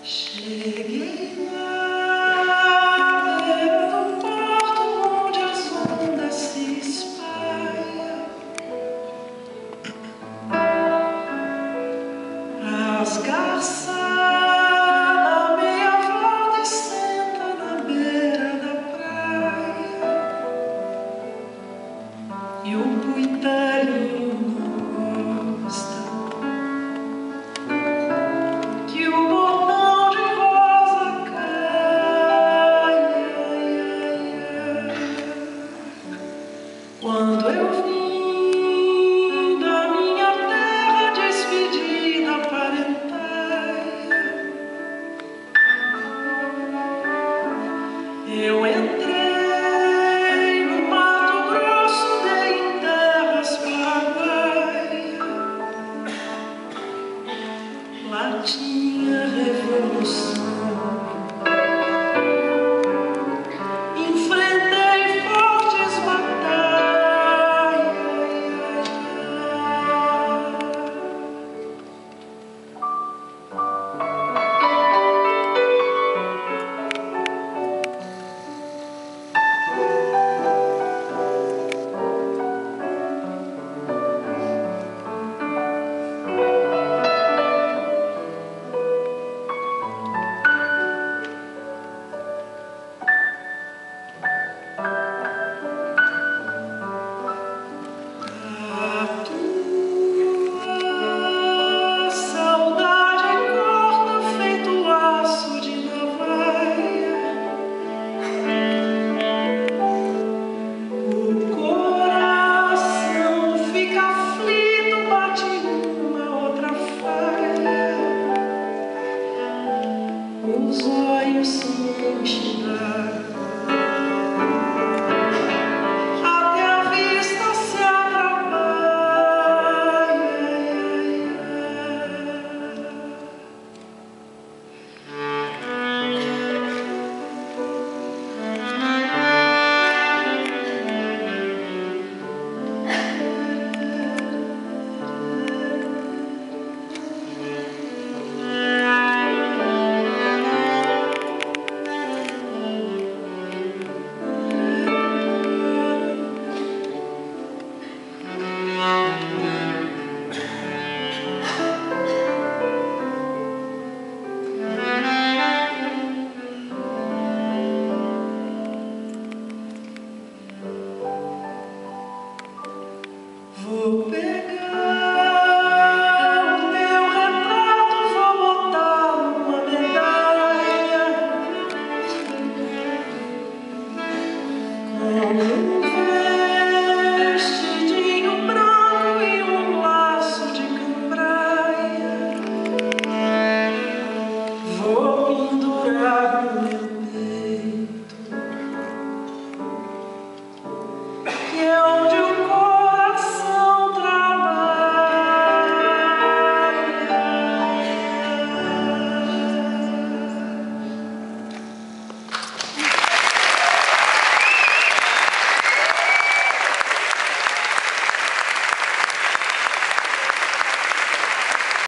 Cheguei lá, beira do porto onde as ondas se espalham, as garças na meia volta e senta na beira da praia, e o buitalho gosta que o botão de rosa caia. Quando eu vim da minha terra despedida parentalha, eu entrei no Mato Grosso, dei em terras paraguaias. Lá tinha revolução, enfrentei fortes batalhas. Os